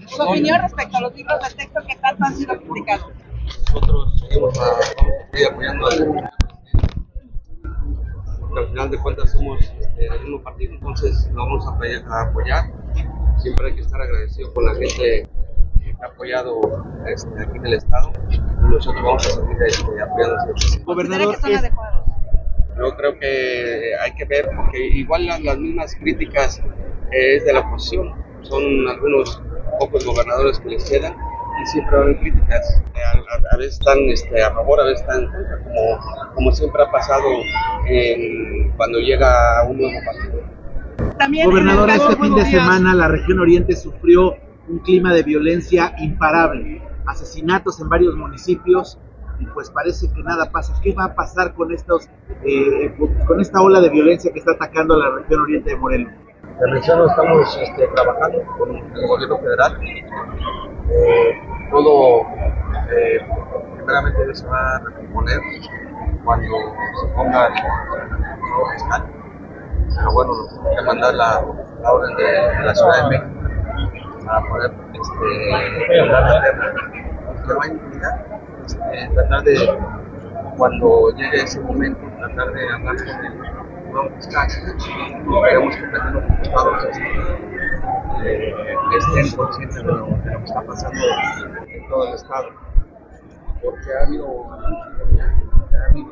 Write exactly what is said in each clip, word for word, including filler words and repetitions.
Su opinión respecto a los libros de texto que tanto han sido criticados. Nosotros seguimos a, vamos a seguir apoyando al porque al final de cuentas somos este, del mismo partido, entonces lo vamos a apoyar, a apoyar. Siempre hay que estar agradecido con la gente que ha apoyado este, aquí en el estado y nosotros vamos a seguir este, apoyando siempre. ¿Considera que son adecuados? Yo creo que hay que ver, porque igual las, las mismas críticas eh, es de la oposición, son algunos pocos gobernadores que les quedan y siempre van críticas, a, a, a veces están este, a favor, a veces están en contra, como, como siempre ha pasado en, cuando llega un nuevo partido. También Gobernador, este fin de semana la región Oriente sufrió un clima de violencia imparable, asesinatos en varios municipios y pues parece que nada pasa. ¿Qué va a pasar con estos, eh, con esta ola de violencia que está atacando a la región Oriente de Morelos? En Menciono estamos este, trabajando con el gobierno federal. Eh, todo eh, primeramente se va a recomponer cuando se ponga el nuevo fiscal, pero bueno, nos tiene que mandar la, la orden de, de la Ciudad de México para poder este, hablar la tierra, que no hay impunidad, este, tratar de, cuando llegue ese momento, tratar de hablar con el nuevo fiscal. Esperemos que también los diputados eh, estén conscientes de lo, de lo que está pasando en todo el estado, porque ha habido, ha habido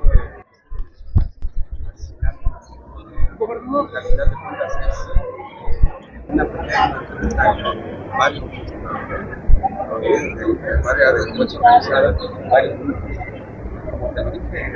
asesinatos, eh, la calidad de cuentas es eh, una pelea, varios, varias delincuencias organizadas, varios grupos, como te dije,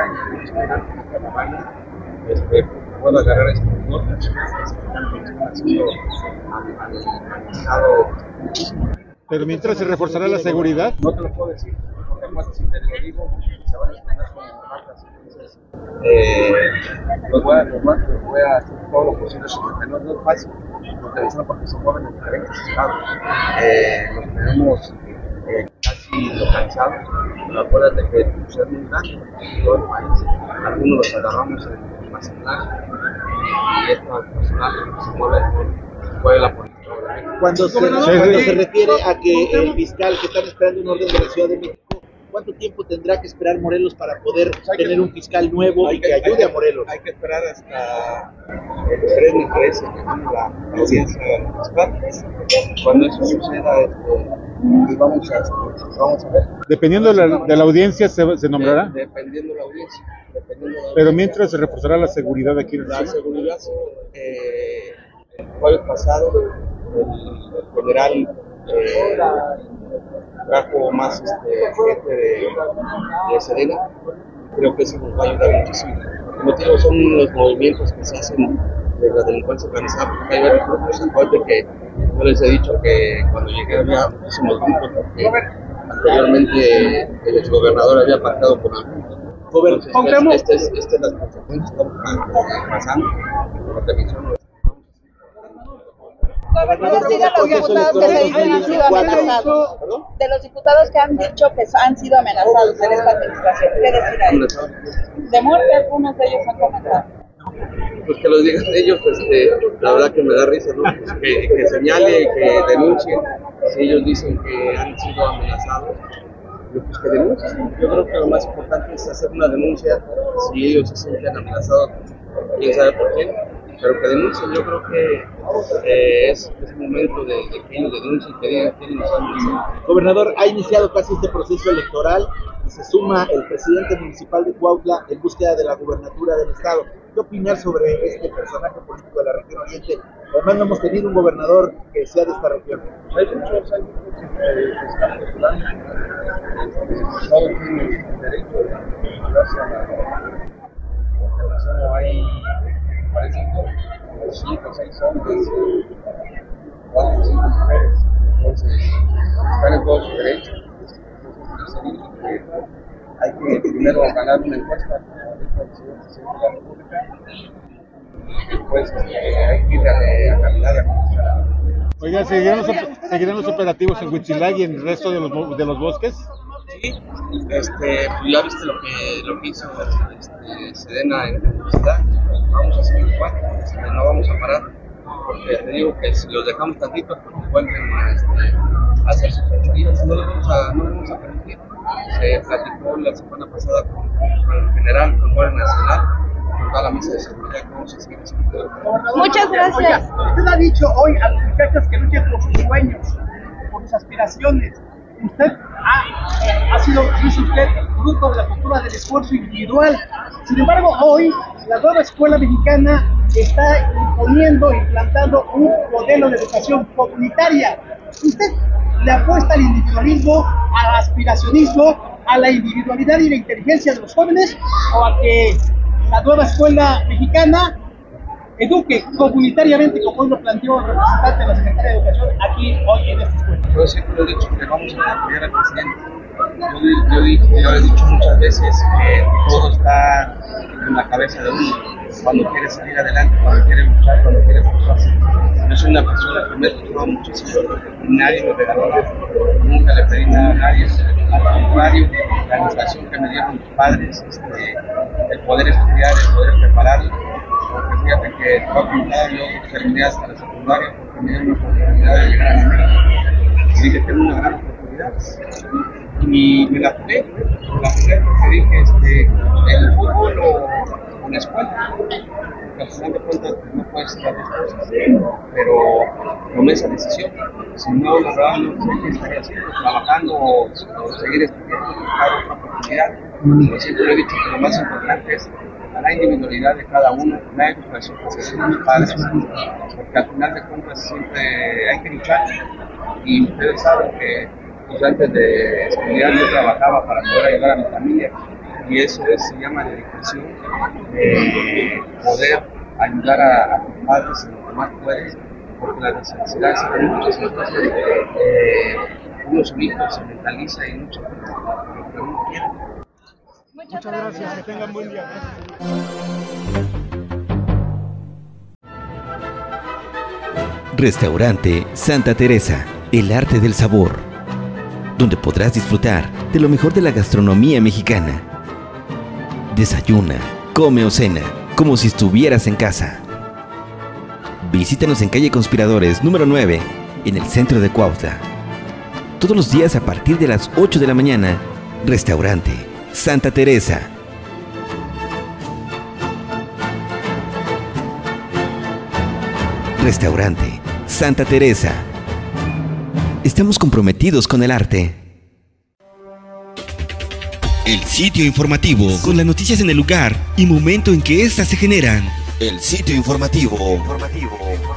este, puedo agarrar estos nortes que están haciendo analizado muchísimo. Pero mientras se reforzará la seguridad. No te lo puedo decir, porque además si te lo digo, se van a extender como marcas. Entonces, eh, los voy a, los voy a, voy a hacer todo lo posible, porque no, no es fácil, porque no porque se mueven en diferentes estados. Eh, los tenemos eh, casi localizados, pero acuérdate que pues, es muy grande en todo el país. Algunos los agarramos en Mazatlán y estos personajes que se mueven por fuera de la policía. Cuando se, cuando se refiere a que el fiscal que están esperando un orden de la Ciudad de México, ¿cuánto tiempo tendrá que esperar Morelos para poder pues tener que, un fiscal nuevo y que, que ayude que, a Morelos? Hay que esperar hasta el tres, me parece, que tiene la audiencia fiscal. Cuando eso suceda, este, vamos, a, vamos a ver. Dependiendo de la, de la audiencia, ¿se, se nombrará? De, dependiendo de la audiencia. Dependiendo de la Pero audiencia. Mientras se reforzará la seguridad aquí en el La sur. seguridad, eh, el jueves pasado, el, el general eh, trajo más este, gente de, de Sedena. Creo que eso nos va a ayudar muchísimo. Como te digo, son los movimientos que se hacen de la delincuencia organizada, porque hay varios grupos. Acuérdate que yo les he dicho que cuando llegué había muchísimos grupos, porque anteriormente el exgobernador había pactado con algunos. Entonces, esta es, esta es la consecuencia que estamos pasando, como te menciono. Gobernador, sí, de los diputados que se dicen han sido amenazados, de los diputados que han dicho que han sido amenazados en esta administración, ¿qué decir ahí? De muerte algunos de ellos han comentado. Pues que lo digan ellos, pues eh, la verdad que me da risa, ¿no? Pues que, que señale, que denuncien, si ellos dicen que han sido amenazados, pues que denuncien. Yo creo que lo más importante es hacer una denuncia, si ellos se sienten amenazados, quién sabe por quién, pero que denuncien. Yo creo que eh, es, es momento de, de que ellos denuncien, que digan quién nos han amenazado. Gobernador, ha iniciado casi este proceso electoral y se suma el presidente municipal de Cuautla en búsqueda de la gubernatura del estado. ¿Qué opinar sobre este personaje político de la región Oriente? Además no hemos tenido un gobernador que sea de esta región. Hay muchos, hay muchos que están postulando. Todos tienen derecho de postularse a la no hay, parece que cinco o seis hombres, cuatro o cinco mujeres. Entonces, están en todo su derecho. Hay que primero ganar una encuesta con el presidente de la República y después eh, hay que ir a, a caminar a comenzar. Oiga, ¿seguirán los, ¿seguirán los operativos en Huitzilac y en el resto de los, de los bosques? Sí, este, ya viste lo que, lo que hizo este, Sedena en Huitzilac. Vamos a seguir igual, este, no vamos a parar. porque te digo que si los dejamos tantito, pues vuelven este, a hacer sus fechorías, no los vamos a, no los vamos a permitir. Se platicó la semana pasada con, con el general, con el Guardia Nacional, con toda la mesa de seguridad que vamos a seguir haciendo. Muchas gracias. Oiga, usted ha dicho hoy a los muchachos que luchen por sus sueños, por sus aspiraciones. Usted ha, eh, ha sido, dice usted, fruto de la cultura del esfuerzo individual. Sin embargo, hoy la nueva escuela mexicana está imponiendo, implantando un modelo de educación comunitaria. ¿Usted le apuesta al individualismo, al aspiracionismo, a la individualidad y la inteligencia de los jóvenes, o a que la nueva escuela mexicana eduque comunitariamente, como hoy lo planteó el representante de la Secretaría de Educación aquí hoy en esta escuela? Yo siempre he dicho que vamos a apoyar al presidente. Yo, yo, yo, yo he dicho muchas veces que todo está en la cabeza de uno. Cuando quiere salir adelante, cuando quiere luchar, cuando quiere esforzarse. Yo soy una persona que me he esforzado muchísimo. Nadie me regaló nada. Nunca le pedí nada a nadie. Al contrario, la educación que me dieron mis padres, este, el poder estudiar, el poder prepararme. Porque fíjate que te voy a contar, yo terminé hasta la secundaria porque me dieron la oportunidad de llegar a América. Y dije, tengo una gran oportunidad. Y me la jugué, me la jugué porque dije, este, el fútbol o, o la escuela, porque al final de cuentas no puedes hacer las dos cosas, pero tomé esa decisión. Si no, la verdad no sé qué estaría haciendo, trabajando o, o seguir estudiando, buscar otra oportunidad. Pero siempre lo he dicho que lo más importante es la individualidad de cada uno, la educación que se da a los padres, porque al final de cuentas siempre hay que luchar. Y ustedes saben que pues, antes de estudiar yo trabajaba para poder ayudar a mi familia, y eso es, se llama dedicación, eh, poder ayudar a, a tus padres en lo que más puedes, porque las necesidades son muchas, entonces eh, uno solito se mentaliza y lucha por lo que uno quiere. Muchas Muchas gracias, que tengan buen día. Restaurante Santa Teresa, el arte del sabor, donde podrás disfrutar de lo mejor de la gastronomía mexicana. Desayuna, come o cena, como si estuvieras en casa. Visítanos en calle Conspiradores número nueve, en el centro de Cuautla. Todos los días a partir de las ocho de la mañana, Restaurante Santa Teresa. Restaurante Santa Teresa. Estamos comprometidos con el arte. El sitio informativo, con las noticias en el lugar y momento en que éstas se generan. El sitio informativo. informativo.